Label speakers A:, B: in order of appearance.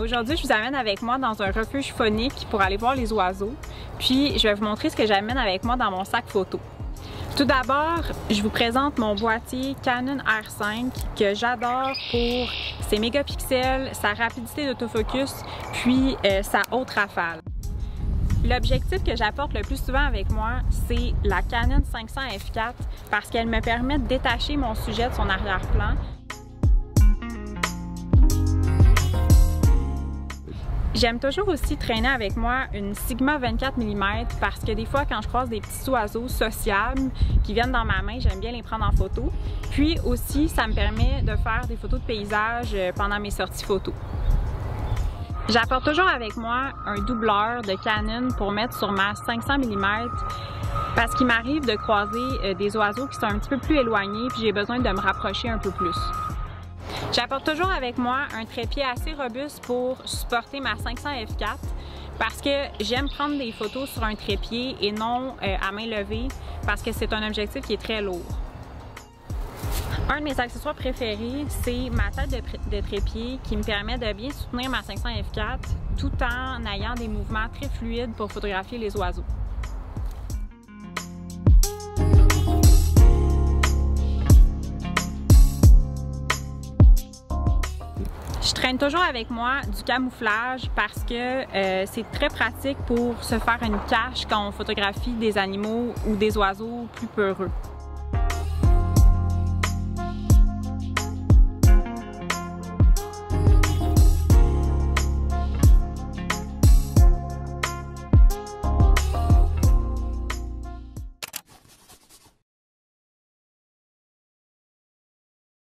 A: Aujourd'hui, je vous amène avec moi dans un refuge faunique pour aller voir les oiseaux. Puis, je vais vous montrer ce que j'amène avec moi dans mon sac photo. Tout d'abord, je vous présente mon boîtier Canon R5 que j'adore pour ses mégapixels, sa rapidité d'autofocus, puis sa haute rafale. L'objectif que j'apporte le plus souvent avec moi, c'est la Canon 500 f4 parce qu'elle me permet de détacher mon sujet de son arrière-plan. J'aime toujours aussi traîner avec moi une Sigma 24 mm parce que des fois, quand je croise des petits oiseaux sociables qui viennent dans ma main, j'aime bien les prendre en photo. Puis aussi, ça me permet de faire des photos de paysage pendant mes sorties photos. J'apporte toujours avec moi un doubleur de Canon pour mettre sur ma 500 mm parce qu'il m'arrive de croiser des oiseaux qui sont un petit peu plus éloignés puis j'ai besoin de me rapprocher un peu plus. J'apporte toujours avec moi un trépied assez robuste pour supporter ma 500 f4 parce que j'aime prendre des photos sur un trépied et non à main levée parce que c'est un objectif qui est très lourd. Un de mes accessoires préférés, c'est ma tête de trépied qui me permet de bien soutenir ma 500 f4 tout en ayant des mouvements très fluides pour photographier les oiseaux. Je traîne toujours avec moi du camouflage parce que c'est très pratique pour se faire une cache quand on photographie des animaux ou des oiseaux plus peureux.